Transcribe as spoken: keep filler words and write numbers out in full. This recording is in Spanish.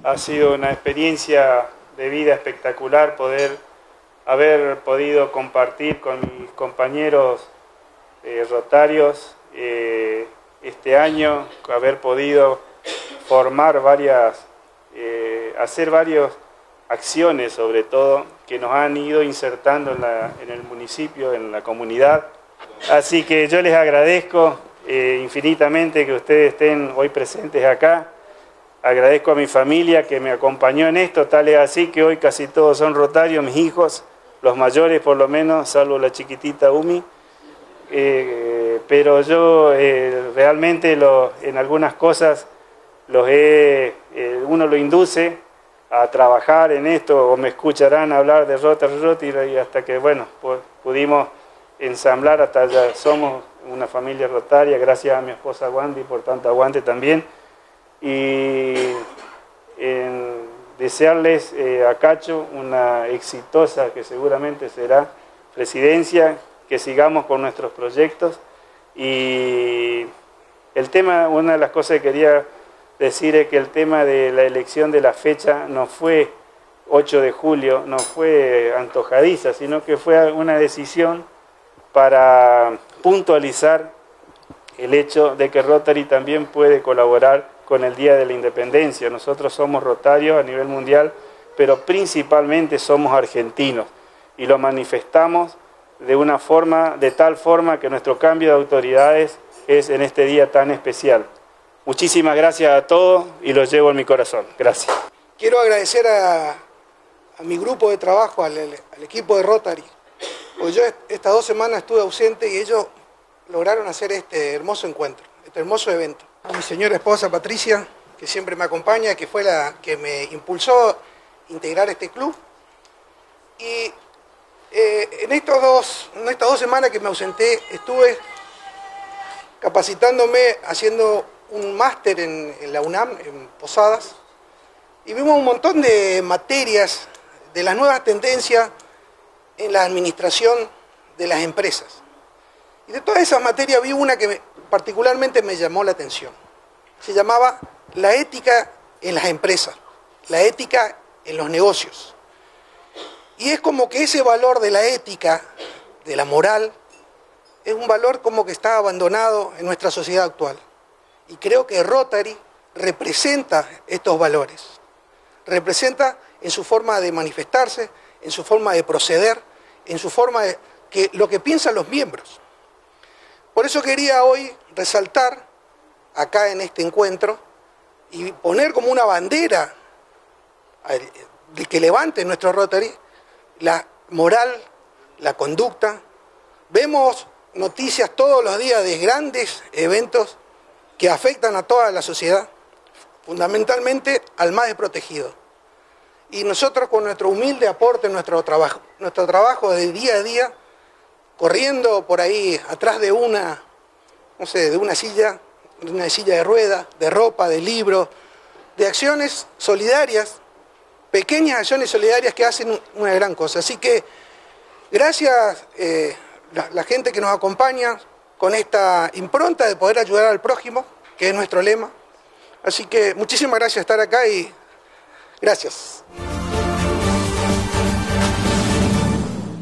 Ha sido una experiencia de vida espectacular poder haber podido compartir con mis compañeros eh, rotarios eh, este año, haber podido formar varias, eh, hacer varias acciones sobre todo que nos han ido insertando en, la, en el municipio, en la comunidad. Así que yo les agradezco eh, infinitamente que ustedes estén hoy presentes acá. Agradezco a mi familia que me acompañó en esto, tal es así que hoy casi todos son rotarios, mis hijos, los mayores por lo menos, salvo la chiquitita Umi. Eh, pero yo eh, realmente lo, en algunas cosas los he, eh, uno lo induce a trabajar en esto, o me escucharán hablar de Rotary Rotary y hasta que, bueno, pues, pudimos ensamblar, hasta ya somos una familia rotaria, gracias a mi esposa Wandy por tanto aguante también. Y en desearles eh, a Cacho una exitosa, que seguramente será, presidencia, que sigamos con nuestros proyectos. Y el tema, una de las cosas que quería decir es que el tema de la elección de la fecha no fue ocho de julio, no fue antojadiza, sino que fue una decisión para puntualizar el hecho de que Rotary también puede colaborar con el Día de la Independencia. Nosotros somos rotarios a nivel mundial, pero principalmente somos argentinos y lo manifestamos de una forma, de tal forma que nuestro cambio de autoridades es en este día tan especial. Muchísimas gracias a todos y los llevo en mi corazón. Gracias. Quiero agradecer a, a mi grupo de trabajo, al, al equipo de Rotary, porque yo estas dos semanas estuve ausente y ellos lograron hacer este hermoso encuentro, este hermoso evento. A mi señora esposa Patricia, que siempre me acompaña, que fue la que me impulsó a integrar este club. Y eh, en, estos dos, en estas dos semanas que me ausenté, estuve capacitándome, haciendo un máster en, en la UNAM, en Posadas, y vimos un montón de materias de las nuevas tendencias en la administración de las empresas. Y de todas esas materias vi una que me, particularmente me llamó la atención. Se llamaba la ética en las empresas, la ética en los negocios. Y es como que ese valor de la ética, de la moral, es un valor como que está abandonado en nuestra sociedad actual. Y creo que Rotary representa estos valores. Representa en su forma de manifestarse, en su forma de proceder, en su forma de que, lo que piensan los miembros. Por eso quería hoy resaltar acá en este encuentro y poner como una bandera de que levante nuestro Rotary la moral, la conducta. Vemos noticias todos los días de grandes eventos que afectan a toda la sociedad, fundamentalmente al más desprotegido. Y nosotros con nuestro humilde aporte, nuestro trabajo, nuestro trabajo de día a día, corriendo por ahí atrás de una, no sé, de una silla, de una silla de ruedas, de ropa, de libros, de acciones solidarias, pequeñas acciones solidarias que hacen una gran cosa. Así que gracias eh, la, la gente que nos acompaña con esta impronta de poder ayudar al prójimo, que es nuestro lema. Así que muchísimas gracias por estar acá y gracias.